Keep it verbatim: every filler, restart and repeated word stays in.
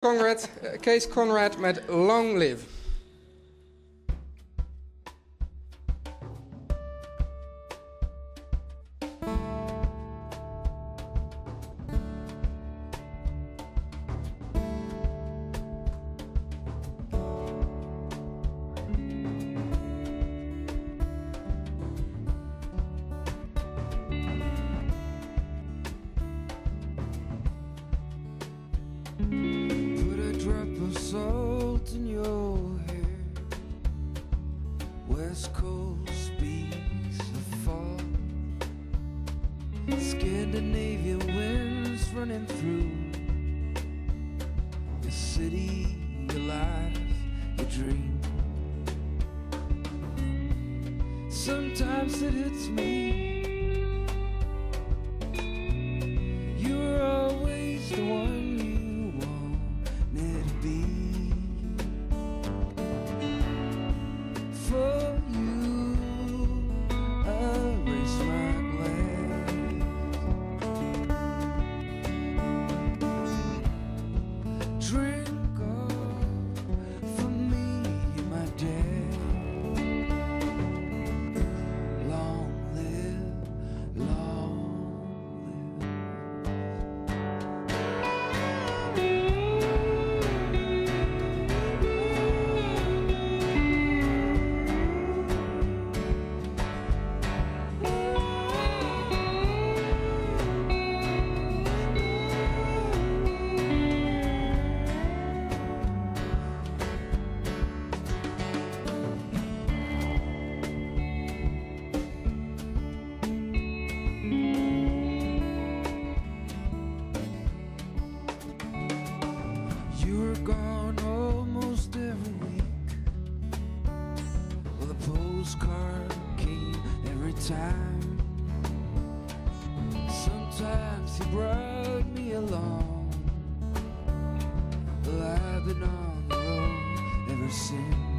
Conrad, uh, Case Conrad met Long Live. Salt in your hair, West Coast speaks of fall, Scandinavian winds running through your city, your life, your dream. Sometimes it hits me, you're always the one gone almost every week. Well, the postcard came every time. Sometimes he brought me along. Well, I've been on the road ever since.